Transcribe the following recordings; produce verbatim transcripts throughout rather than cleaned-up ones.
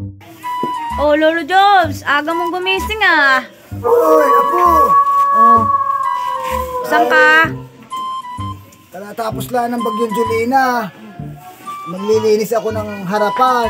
Oh, Lolo Jobs, aga mong gumising ah. Uy, Apo! Oh. Saan ka? Kalatapos lang ng bagyong Julina. Maglilinis ako ng harapan.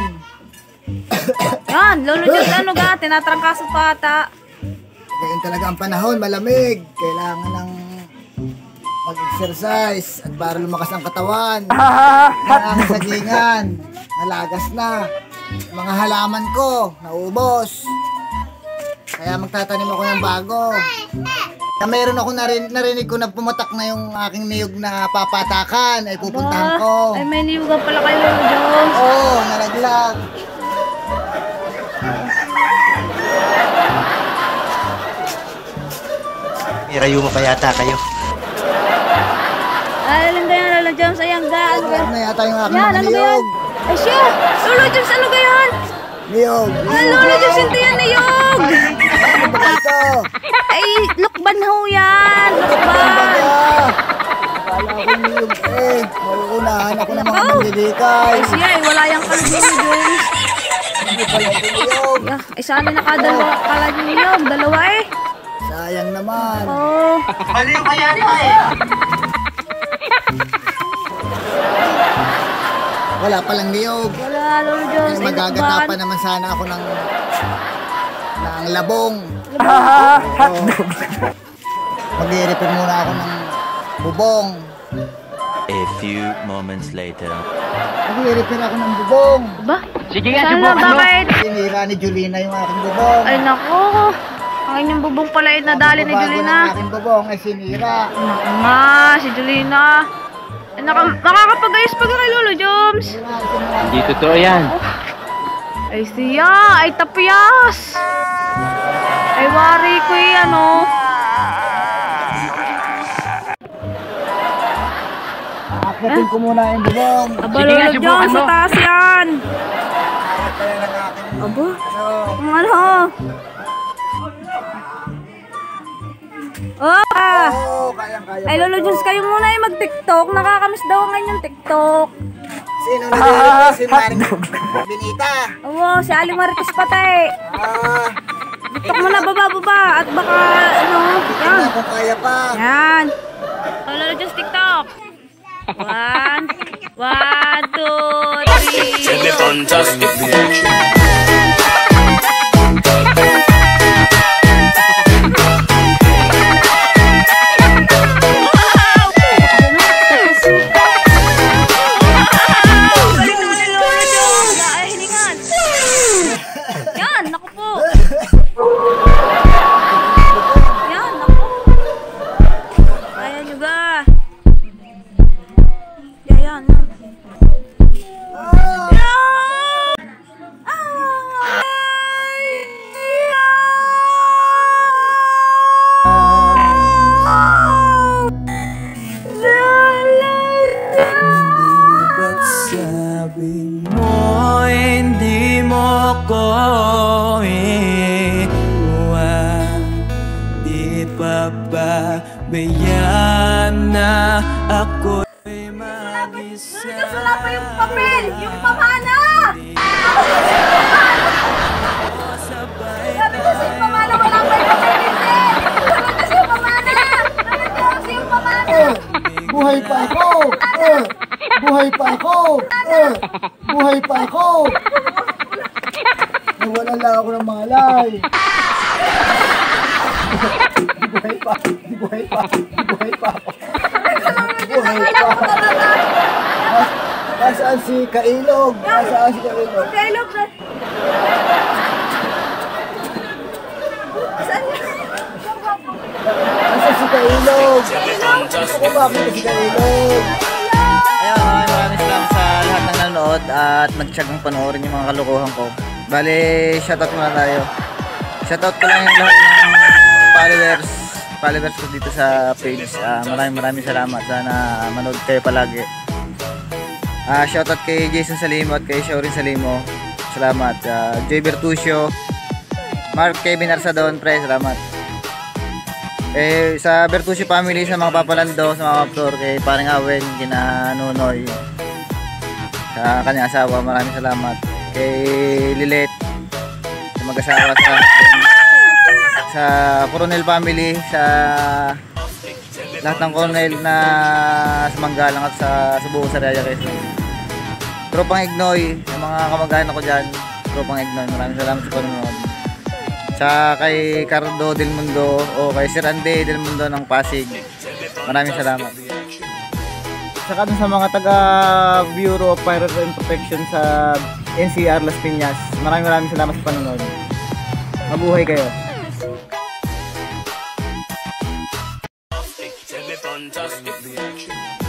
Yan, Lolo Jobs, ano ga? Tinatrangkaso pa ata. Ngayon talaga ang panahon, malamig. Kailangan ng mag-exercise at para lumakas ang katawan. Ang sagingan, nalagas na. Mga halaman ko, naubos. Kaya magtatanim ako ng bago. Kaya mayroon ako narin, narinig ko na pumatak na yung aking niyog na papatakan. Ay pupuntahan ko. Ay, may niyugan pala kayo, Lolo Jobs. Oo, oh, nalaglag. May rayuma pa yata kayo. Ay, alam ka yan, Lolo Jobs. Ayan ga. Ano ga? Ano yata yung aking Yan, mga ano ga yan? niyog? Ay, siya. Lolo Jobs, ano ga yan? Niyog. Ay, Lolo Jobs, hindi yan niyog. Ano ba ito? Ay, lukban ho yan. Lukban. Kala ko niyog eh. Mauunahan ako ng mga manlilikai. Ay, siya. Ay, wala yung kalag ni Jobs. Hindi pala ito niyog. Ay, sana nakadalawa kalag ni niyog. Dalawa eh. Sayang naman. Oh. Mali pa yata eh. Wala palang niyog. Wala, Lolo Jobs. Ay, magagata pa naman sana ako ng ng labong. Labong. Mag-i-repair muna ako ng bubong. A few moments later. Mag-i-repair ako ng bubong. Ba? Sige nga, Saan na? subukan mo. Bakit? Sinira ni Julina yung aking bubong. Ay, nako. Ang inyong bubong pala ay nadali ni Bago Julina. ng aking bubong ay sinira. Naku nga, si Julina. Ay, naka, nakakapag-ayos pa ka kay Lolo Jobs. Hindi totoo yan. Ay, siya. Ay, tapyas. Ay, wari ko eh, ano. Aakyatin ko muna yung bubong. Aba, Sige nga, Lolo subukan Jobs, mo. sa taas yan. Kaya ng aking Aba, ano. ang ano. Oh, ah. Oo, kayang-kaya. Ay, Lolo Jobs, kayo muna ay mag-tiktok. Nakakamiss daw ang inyong tiktok. Sino na si Maring Benita? Oo, si Ali Marites patay. Ah, Tiktok mo na, baba, baba. At baka, ano, yan. tingnan kung kaya pa. Yan. Oh, Lolo Jobs, tiktok. One, one, two, three. Fantastic reaction. Galing naman ni Lolo Jobs. Ay, hiningan. Yan, naku po. Yan, naku. Kaya nyo ga. Yan, yan. Yan. Ay. Ba't sabi mo hindi mo ko iwan? Di pa ba bayan na ako'y mag-isa? Wala pa yung papel, yung pamana. Sabay Sabi ko sa yung pamana, wala pa yung papel kasi. Wala kasi yung pamana. Wala kasi yung pamana. Eh, buhay pa ako. Eh, buhay pa ako. Eh, buhay pa ako. Nawalan lang ako ng malay. Buhay pa, buhay pa, buhay pa ako. Buhay pa. Nas- Nasaan si Kailog? Nasaan si Kailog? Kailog na. Saan yan? Nasaan si Kailog? Ako bakit si Kailog? Ayun, maraming maraming salamat sa lahat ng nanonood at nagtsagang panoorin yung mga kalokohan ko. Bale, shoutout muna tayo. Shoutout ko lang yung lahat ng followers followers ko dito sa page. Uh, maraming maraming salamat. Sana manood kayo palagi. Uh, shoutout kay Jason Salimo at kay Shaurin Salimo. Salamat. Uh, Joy Bertuccio, Mark Kevin Arsadon, pre, salamat. Eh, sa Bertuccio family, sa mga papalando, sa mga kaptor, kay Paring Awen, kina Nunoy, sa kanyang asawa, maraming salamat. Kay Lilet, sa mag-asawa, sa, sa Coronel family, sa lahat ng Coronel na sa Manggalang at sa, sa buong Sariaya Quezon. Tropang Ignoy, yung mga kamag-anak ko dyan, Tropang Ignoy, maraming salamat sa panonood. Sa kay Cardo Del Mundo o kay Sir Andy Del Mundo ng Pasig, maraming salamat. Saka dun sa mga taga Bureau of Fire and Protection sa N C R Las Piñas, maraming maraming salamat sa panonood. Mabuhay kayo. Fantastic.